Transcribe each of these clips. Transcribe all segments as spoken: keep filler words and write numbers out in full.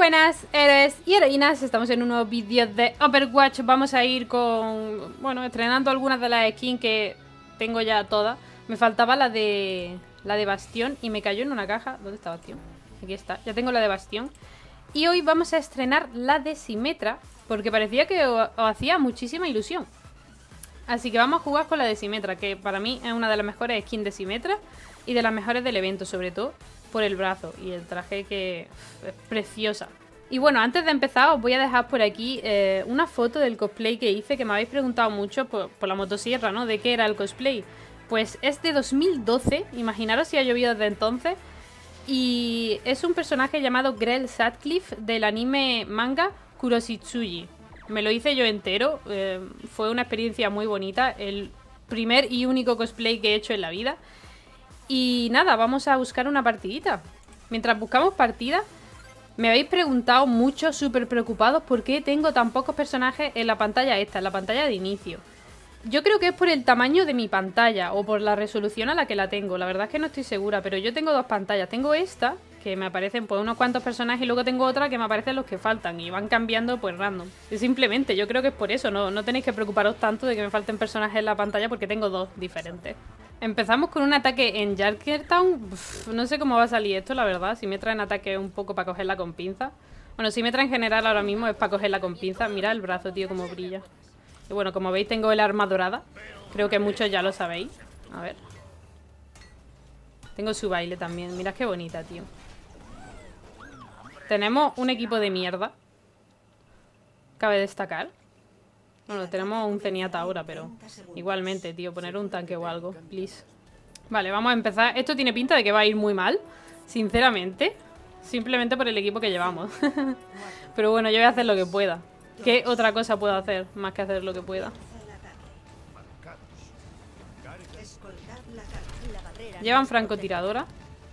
buenas, héroes y heroínas, estamos en un nuevo vídeo de Overwatch. Vamos a ir con, bueno, estrenando algunas de las skins que tengo ya todas. Me faltaba la de la de Bastión y me cayó en una caja. ¿Dónde está Bastión? Aquí está, ya tengo la de Bastión. Y hoy vamos a estrenar la de Symmetra, porque parecía que os, os hacía muchísima ilusión. Así que vamos a jugar con la de Symmetra, que para mí es una de las mejores skins de Symmetra y de las mejores del evento, sobre todo por el brazo y el traje, que es preciosa. Y bueno, antes de empezar os voy a dejar por aquí eh, una foto del cosplay que hice, que me habéis preguntado mucho por, por la motosierra, ¿no? ¿De qué era el cosplay? Pues es de dos mil doce, imaginaros si ha llovido desde entonces. Y es un personaje llamado Grell Sutcliffe del anime manga Kuroshitsuji. Me lo hice yo entero, eh, fue una experiencia muy bonita, el primer y único cosplay que he hecho en la vida. Y nada, vamos a buscar una partidita. Mientras buscamos partida, me habéis preguntado mucho, súper preocupados, por qué tengo tan pocos personajes en la pantalla esta, en la pantalla de inicio. Yo creo que es por el tamaño de mi pantalla o por la resolución a la que la tengo. La verdad es que no estoy segura, pero yo tengo dos pantallas. Tengo esta, que me aparecen pues unos cuantos personajes, y luego tengo otra que me aparecen los que faltan y van cambiando pues random. Y simplemente yo creo que es por eso, no, no tenéis que preocuparos tanto de que me falten personajes en la pantalla, porque tengo dos diferentes. Empezamos con un ataque en Junkertown. Uf, no sé cómo va a salir esto, la verdad. Si me traen ataque un poco para cogerla con pinza. Bueno, si me traen en general ahora mismo es para cogerla con pinza. Mira el brazo, tío, como brilla. Y bueno, como veis tengo el arma dorada. Creo que muchos ya lo sabéis. A ver. Tengo su baile también. Mirad qué bonita, tío. Tenemos un equipo de mierda. Cabe destacar. Bueno, tenemos un Zenyatta ahora, pero igualmente, tío, poner un tanque o algo, please. Vale, vamos a empezar. Esto tiene pinta de que va a ir muy mal, sinceramente. Simplemente por el equipo que llevamos. Pero bueno, yo voy a hacer lo que pueda. ¿Qué otra cosa puedo hacer más que hacer lo que pueda? Llevan francotiradora.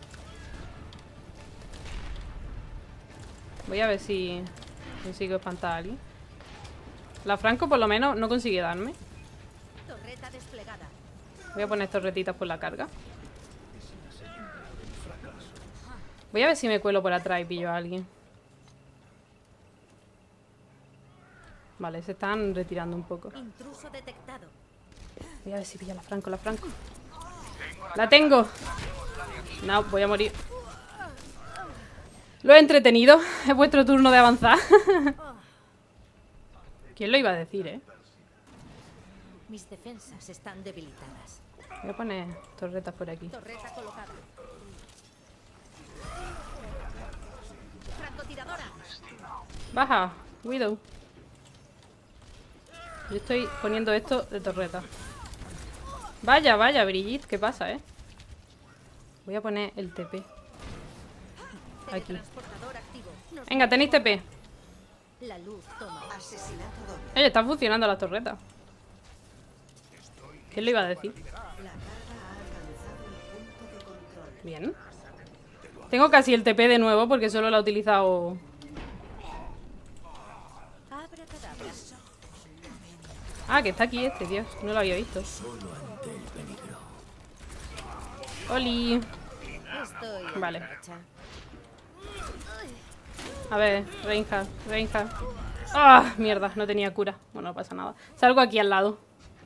Voy a ver si consigo espantar a alguien. La Franco por lo menos no consigue darme. Voy a poner torretitas por la carga. Voy a ver si me cuelo por atrás y pillo a alguien. Vale, se están retirando un poco. Voy a ver si pillo a la Franco, la Franco. ¡La tengo! No, voy a morir. Lo he entretenido. Es vuestro turno de avanzar. ¿Quién lo iba a decir, eh? Mis defensas están debilitadas. Voy a poner torretas por aquí. Torreta colocada. Francotiradora. Baja, Widow. Yo estoy poniendo esto de torreta. Vaya, vaya, Brigitte, ¿qué pasa, eh? Voy a poner el T P aquí. Venga, tenéis T P. La luz toma. Oye, están funcionando las torretas. ¿Quién lo iba a decir? Bien. Tengo casi el T P de nuevo porque solo la he utilizado. Ah, que está aquí este, Dios. No lo había visto. Oli. Vale. A ver, Reinhardt, Reinhardt. ¡Ah! Mierda, no tenía cura. Bueno, no pasa nada. Salgo aquí al lado.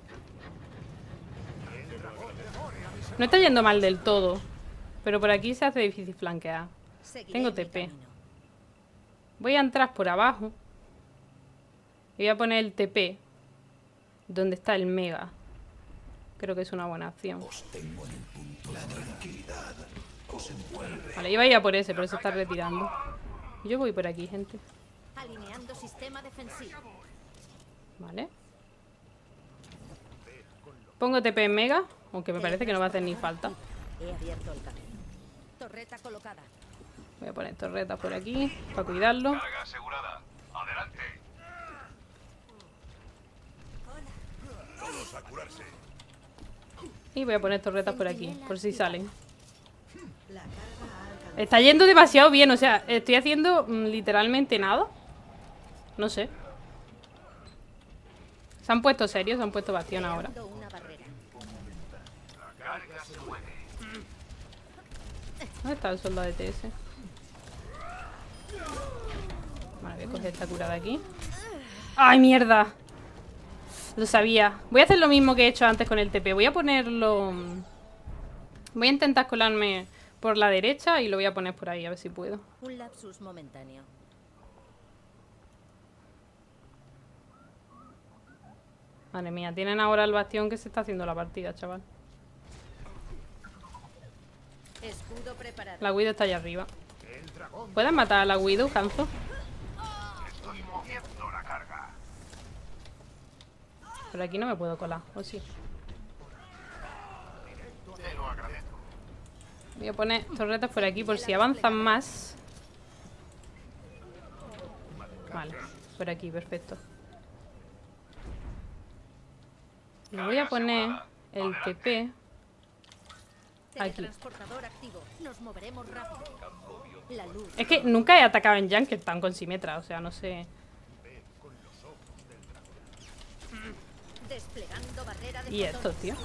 No está yendo mal del todo, pero por aquí se hace difícil flanquear. Tengo T P. Voy a entrar por abajo y voy a poner el T P donde está el Mega. Creo que es una buena acción. Vale, iba a ir a por ese, pero se está retirando. Yo voy por aquí, gente. Alineando sistema defensivo. Vale. Pongo T P en Mega, aunque me parece que no va a hacer ni falta. He abierto el camino. Torreta colocada. Voy a poner torretas por aquí para cuidarlo. Carga asegurada. Adelante. Todos a curarse. Y voy a poner torretas por aquí, por si salen. Está yendo demasiado bien, o sea, estoy haciendo mmm, literalmente nada. No sé. Se han puesto serios, se han puesto Bastión ahora. ¿Dónde está el soldado de T S? Vale, voy a coger esta cura de aquí. ¡Ay, mierda! Lo sabía. Voy a hacer lo mismo que he hecho antes con el T P. Voy a ponerlo... Voy a intentar colarme por la derecha y lo voy a poner por ahí, a ver si puedo. Un lapsus momentáneo. Madre mía, tienen ahora el bastión que se está haciendo la partida, chaval. Escudo preparado. La Widow está allá arriba. ¿Puedes matar a la Widow, Hanzo? Estoy moviendo la carga. Por aquí no me puedo colar, ¿o sí? Te lo agradezco. Voy a poner torretas por aquí por si avanzan más. Vale, por aquí, perfecto. Y voy a poner el T P aquí. Teletransportador activo. Nos moveremos rápido. La luz. Es que nunca he atacado en Junkertown con Symmetra, o sea, no sé. Desplegando barrera de ¿Y esto, fotones. tío?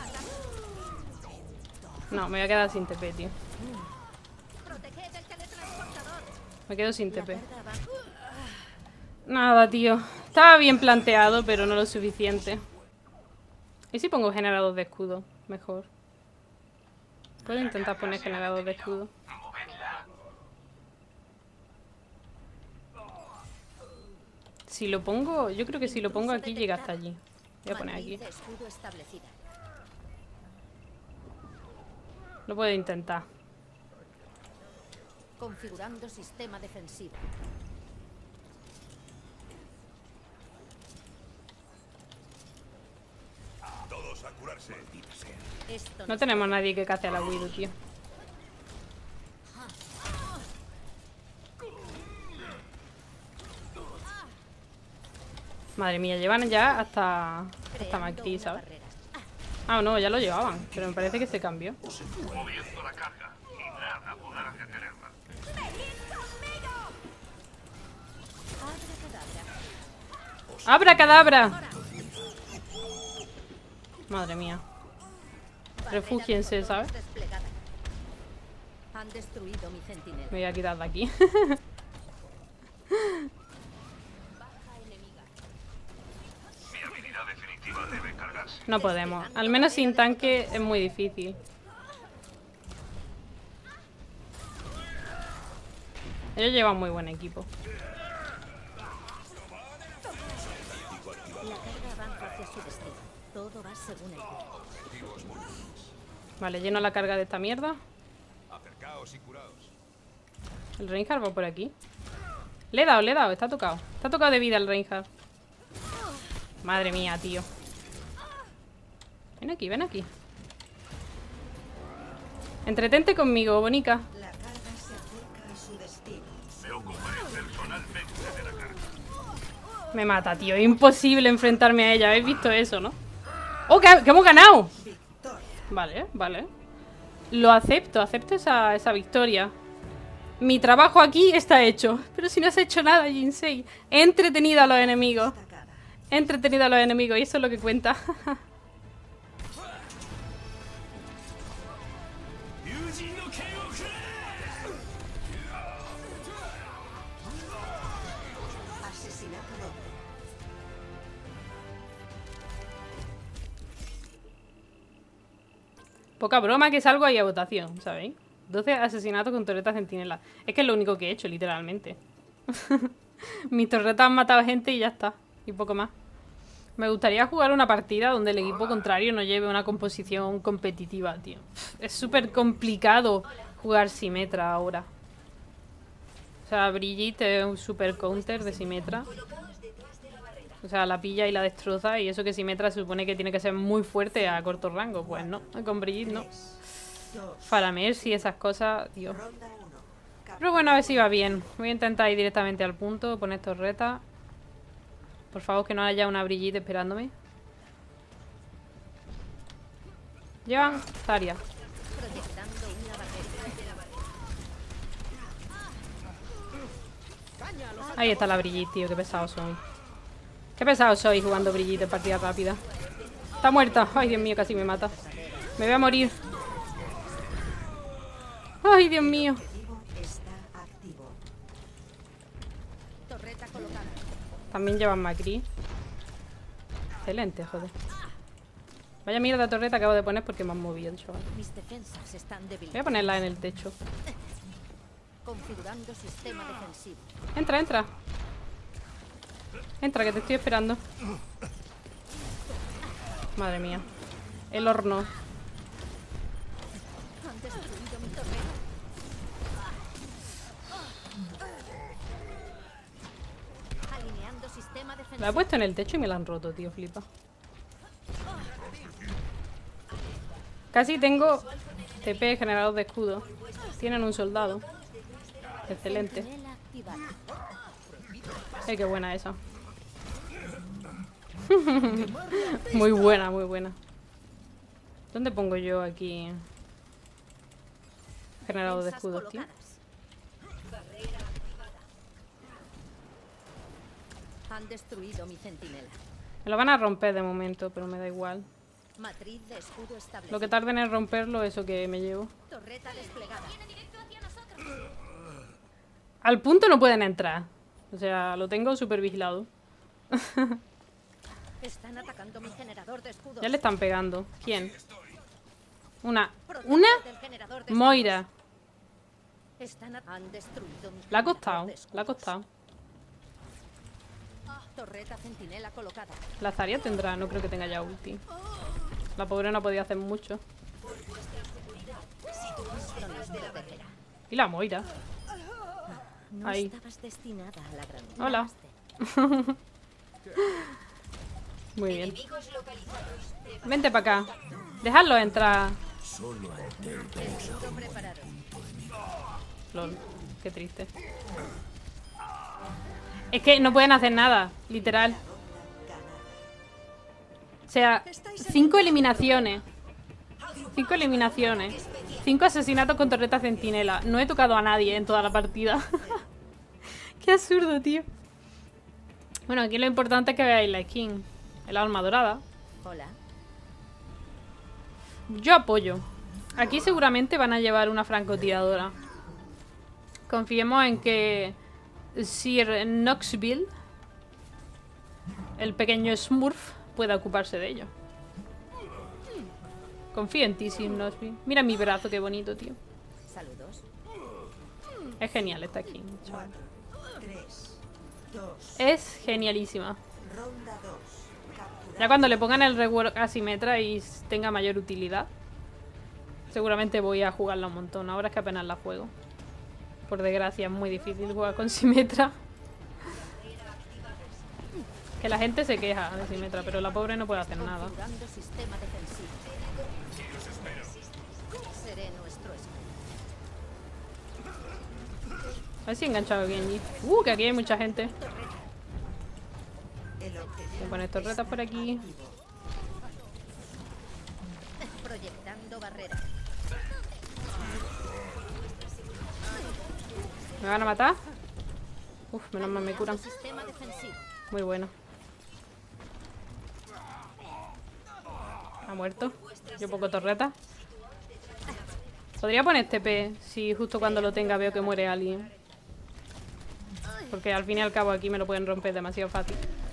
No, me voy a quedar sin T P, tío. Proteged el teletransportador. Me quedo sin T La P. carga va. Nada, tío. Estaba bien planteado, pero no lo suficiente. ¿Y si pongo generador de escudo? Mejor. Puedo intentar poner generador de escudo. Movedla. Si lo pongo... Yo creo que si lo pongo aquí llega hasta allí. Voy a poner aquí. Matriz de escudo establecida. Lo puedo intentar. Configurando sistema defensivo. Todos a curarse. Esto No tenemos nadie que cace a la Widow, tío. Madre mía, llevan ya hasta... Hasta Macri, ¿sabes? Ah, no, ya lo llevaban. Pero me parece que se cambió. Moviendo la carga. Y nada podrá detenerla. ¡Abra cadabra! Madre mía. Refúgiense, ¿sabes? Han destruido mi centinela. Me voy a quitar de aquí. Mi habilidad definitiva debe cargarse. No podemos. Al menos sin tanque es muy difícil. Ellos llevan muy buen equipo. La carga avanza hacia su destino. Todo va según el plan. Vale, lleno la carga de esta mierda. Acercaos y curaos. El Reinhardt va por aquí. Le he dado, le he dado, está tocado. Está tocado de vida el Reinhardt. Madre mía, tío. Ven aquí, ven aquí. Entretente conmigo, bonica. La carga se acerca a su destino. Me ocuparé personalmente de la carga. Me mata, tío. Es imposible enfrentarme a ella. ¿Habéis visto eso, no? ¡Oh, que, que hemos ganado! Victoria. Vale, vale. Lo acepto, acepto esa, esa victoria. Mi trabajo aquí está hecho. Pero si no has hecho nada, Jinsei. He entretenido a los enemigos. Destacada. He entretenido a los enemigos y eso es lo que cuenta. Asesinato doble. Poca broma que salgo ahí a votación, ¿sabéis? doce asesinatos con torretas centinela. Es que es lo único que he hecho, literalmente. Mis torretas han matado gente y ya está. Y poco más. Me gustaría jugar una partida donde el equipo contrario no lleve una composición competitiva, tío. Es súper complicado jugar Symmetra ahora. O sea, Brigitte es un super counter de Symmetra. O sea, la pilla y la destroza. Y eso que Symmetra se supone que tiene que ser muy fuerte a corto rango. Pues no, con Brigitte no. Faramir y esas cosas, tío. Ronda uno. Pero bueno, a ver si va bien. Voy a intentar ir directamente al punto, poner torreta. Por favor, que no haya una Brigitte esperándome. Llevan Zarya. Proyectando una barrera. Ahí está la Brigitte, tío. Qué pesado soy. Qué pesado soy jugando Brigitte en partida rápida. Está muerta. Ay, Dios mío, casi me mata. Me voy a morir. Ay, Dios mío. Objetivo está activo. Torreta colocada. También llevan Macri. Excelente, joder. Vaya mierda de torreta acabo de poner porque me han movido, chaval. Mis defensas están débiles. Voy a ponerla en el techo. Configurando sistema defensivo. Entra, entra. Entra, que te estoy esperando. Madre mía. El horno. Han destruido mi torreta. Alineando sistema defensivo. La he puesto en el techo y me la han roto, tío, flipa. Casi tengo T P generador de escudo. Tienen un soldado. Excelente. Centinela activada. Ay, qué buena esa. Muy buena, muy buena. ¿Dónde pongo yo aquí? Generador de Defensas escudos, tío. colocadas. Han destruido mi centinela. Me lo van a romper de momento, pero me da igual. Matriz de escudo establecida. Lo que tarden en romperlo, eso que me llevo. Torreta desplegada. Al punto no pueden entrar. O sea, lo tengo súper vigilado. Están atacando mi generador de escudos. Ya le están pegando. ¿Quién? Una. Protector ¿Una? del generador de Moira. escudos. Están at- Han destruido mi Le ha generador costado. de Le ha escudos. costado. Torreta centinela colocada. La Zarya tendrá, no creo que tenga ya ulti. La pobre no podía hacer mucho. Esto nos protegerá. Y la Moira. No Ahí. estabas destinada a la gran. Hola. Namaste. Muy bien. Vente para acá. Dejadlo entrar. Escudo preparado. Lol. Qué triste. Es que no pueden hacer nada, literal. O sea, cinco eliminaciones. Cinco eliminaciones. Cinco asesinatos con torreta centinela. No he tocado a nadie en toda la partida. Qué absurdo, tío. Bueno, aquí lo importante es que veáis la skin. El alma dorada. Hola. Yo apoyo. Aquí seguramente van a llevar una francotiradora. Confiemos en que Sir Knoxville, el pequeño Smurf, pueda ocuparse de ello. Confío en ti, Sir Knoxville. Mira mi brazo, qué bonito, tío. Saludos. Es genial esta skin, chaval. tres, dos, Es genialísima. ronda dos. Capturar. Ya cuando le pongan el rework a Symmetra y tenga mayor utilidad, seguramente voy a jugarla un montón. Ahora es que apenas la juego. Por desgracia es muy difícil jugar con Symmetra. Que la gente se queja de Symmetra, pero la pobre no puede hacer nada. Configurando sistema defensivo. Seré nuestro escudo. A ver si he enganchado a Genji. Uh, que aquí hay mucha gente. El objetivo Voy a poner torretas por aquí. Proyectando barrera. ¿Me van a matar? Uf, menos mal me curan. Sistema defensivo. Muy bueno. Ha muerto. Yo poco torreta. Podría poner T P si justo cuando lo tenga veo que muere alguien. Porque al fin y al cabo aquí me lo pueden romper demasiado fácil.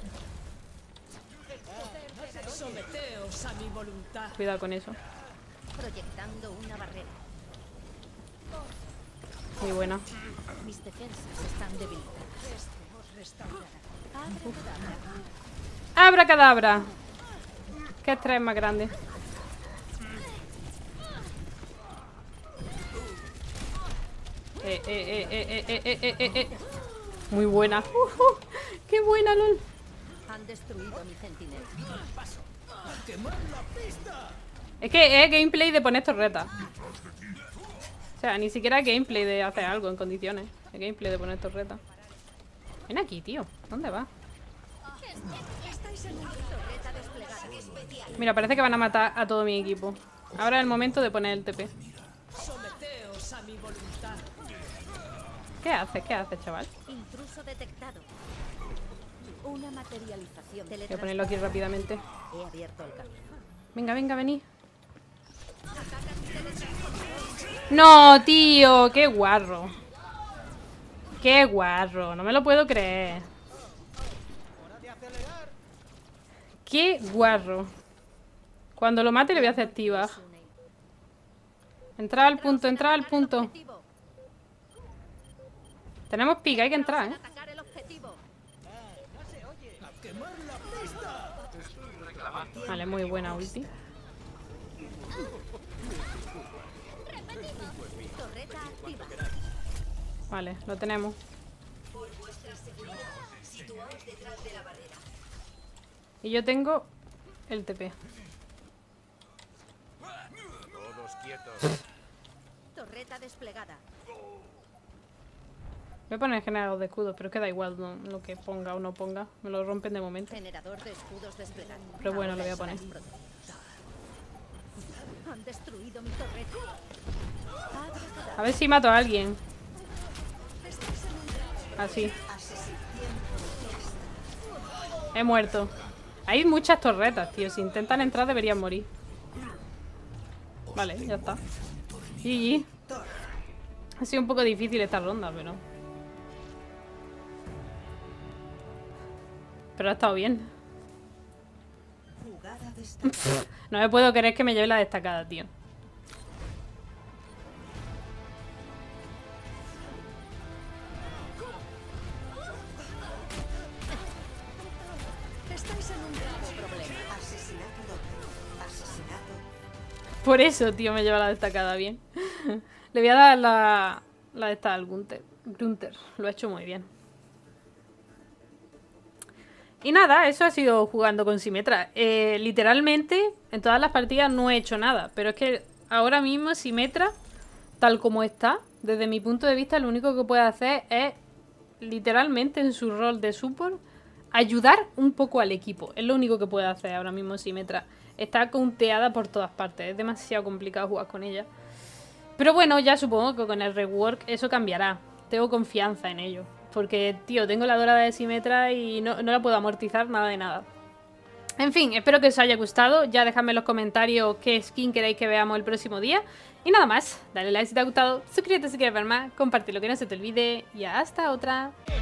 Someteos a mi voluntad. Cuidado con eso. Proyectando una barrera. Muy buena. Mis defensas están debilitadas. ¡Abracadabra! ¿Qué estrés más grande? Eh, eh, eh, eh, eh, eh, eh, eh, eh. Muy buena. Uh, uh, ¡Qué buena, lol! Han destruido mi centinela. Es que es gameplay de poner torretas. O sea, ni siquiera es gameplay de hacer algo en condiciones. Es gameplay de poner torretas. Ven aquí, tío. ¿Dónde va? Torreta desplegada. Mira, parece que van a matar a todo mi equipo. Ahora es el momento de poner el T P. Someteos a mi voluntad. ¿Qué haces? ¿Qué haces, chaval? Intruso detectado. Una materialización. Voy a ponerlo aquí rápidamente. He abierto el camino. Venga, venga, vení. No, tío, qué guarro. Qué guarro, no me lo puedo creer. Qué guarro. Cuando lo mate le voy a hacer activa. Entrar al punto, entrar al punto. Tenemos pica, hay que entrar, ¿eh? Atacar el objetivo. Vale, muy buena ulti. Torreta activa. Vale, lo tenemos. Y yo tengo el T P. Todos quietos. Torreta desplegada. Voy a poner generador de escudos, pero es que da igual no, lo que ponga o no ponga. Me lo rompen de momento. Generador de escudos desplegado. Pero bueno, Ahora lo voy a es poner. más pronto. Han destruido mi torreta. A ver si mato a alguien. Así. He muerto. Hay muchas torretas, tío. Si intentan entrar deberían morir. Vale, ya está. G G. Ha sido un poco difícil esta ronda, pero... Pero ha estado bien. Jugada destacada. No me puedo creer que me lleve la destacada, tío. Estáis en un grave problema. Asesinato doble. Asesinato. Por eso, tío, me lleva la destacada bien. Le voy a dar la, la de esta al Gunther. Gunther. Lo ha hecho muy bien. Y nada, eso ha sido jugando con Symmetra. Eh, literalmente, en todas las partidas no he hecho nada. Pero es que ahora mismo Symmetra, tal como está, desde mi punto de vista, lo único que puede hacer es, literalmente, en su rol de support, ayudar un poco al equipo. Es lo único que puede hacer ahora mismo Symmetra. Está counteada por todas partes. Es demasiado complicado jugar con ella. Pero bueno, ya supongo que con el rework eso cambiará. Tengo confianza en ello. Porque, tío, tengo la dorada de Symmetra y no, no la puedo amortizar nada de nada. En fin, espero que os haya gustado. Ya dejadme en los comentarios qué skin queréis que veamos el próximo día. Y nada más, dale like si te ha gustado, suscríbete si quieres ver más, compártelo que no se te olvide y hasta otra.